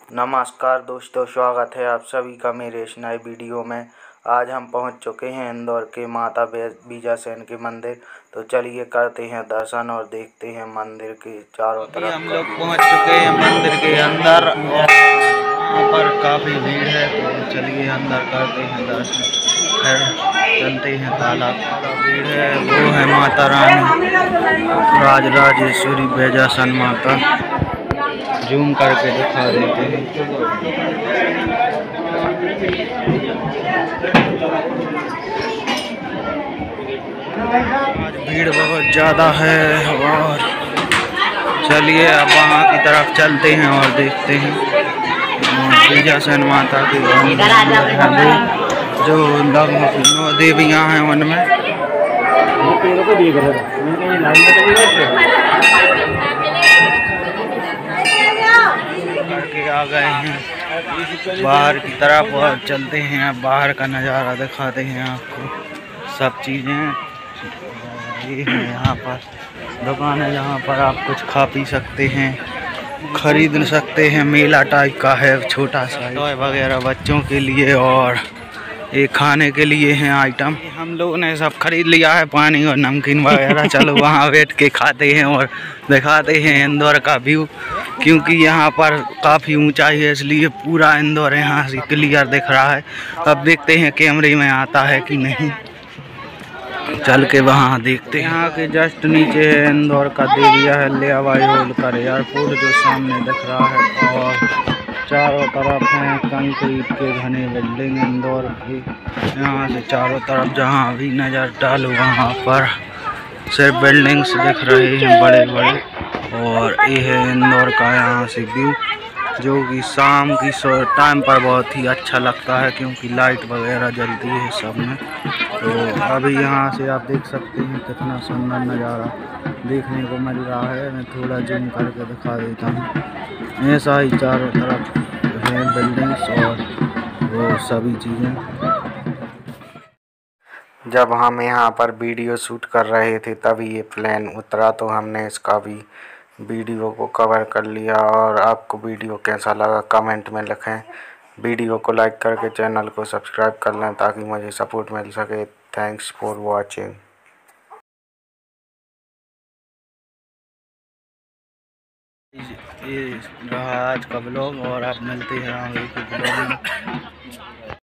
नमस्कार दोस्तों, स्वागत है आप सभी का मेरे इस नए वीडियो में। आज हम पहुंच चुके हैं इंदौर के माता बीजासेन के मंदिर। तो चलिए करते हैं दर्शन और देखते हैं मंदिर के चारों तरफ। हम लोग पहुंच चुके हैं मंदिर के अंदर और यहाँ पर काफ़ी भीड़ है, तो चलिए अंदर करते हैं दर्शन। फिर चलते हैं तालाब। भीड़ है, वो है माता रानी राजराजेश्वरी बीजासन माता। जूम करके दिखा देते हैं। आज भीड़ बहुत ज़्यादा है और चलिए अब वहाँ की तरफ चलते हैं और देखते हैं बीजासन माता की जो लगभग 9 देवियाँ हैं उनमें। करके आ गए हैं बाहर की तरफ और चलते हैं। अब बाहर का नज़ारा दिखाते हैं आपको सब चीज़ें। ये है यहाँ पर दुकान है जहाँ पर आप कुछ खा पी सकते हैं, खरीद सकते हैं। मेला टाइप का है, छोटा सा टॉय वगैरह बच्चों के लिए और ये खाने के लिए हैं आइटम। हम लोगों ने सब खरीद लिया है, पानी और नमकीन वगैरह। चलो वहाँ बैठ के खाते हैं और दिखाते हैं इंदौर का व्यू, क्योंकि यहाँ पर काफ़ी ऊंचाई है इसलिए पूरा इंदौर यहाँ से क्लियर दिख रहा है। अब देखते हैं कैमरे में आता है कि नहीं, चल के वहाँ देखते हैं। यहाँ के जस्ट नीचे है इंदौर का देवी अहिल्याबाई होलकर एयरपोर्ट जो सामने दिख रहा है, और चारों तरफ हैं कंक्रीट के घने बिल्डिंग इंदौर की। यहाँ से चारों तरफ जहाँ भी नज़र डालो वहाँ पर सिर्फ बिल्डिंग्स दिख रहे हैं बड़े बड़े। और ये है इंदौर का यहाँ से व्यू, जो कि शाम की टाइम पर बहुत ही अच्छा लगता है, क्योंकि लाइट वगैरह जलती है सब में। तो अभी यहाँ से आप देख सकते हैं कितना सुंदर नज़ारा देखने को मिल रहा है। मैं थोड़ा जूम करके दिखा देता हूँ। ऐसा ही चारों तरफ है बिल्डिंग्स और वो सभी चीज़ें। जब हम यहाँ पर वीडियो शूट कर रहे थे तभी ये प्लेन उतरा, तो हमने इसका भी वीडियो को कवर कर लिया। और आपको वीडियो कैसा लगा कमेंट में लिखें। वीडियो को लाइक करके चैनल को सब्सक्राइब कर लें ताकि मुझे सपोर्ट मिल सके। Thanks for watching. ये रहा आज का ब्लॉग और आप मिलते हैं आगे के ब्लॉग में।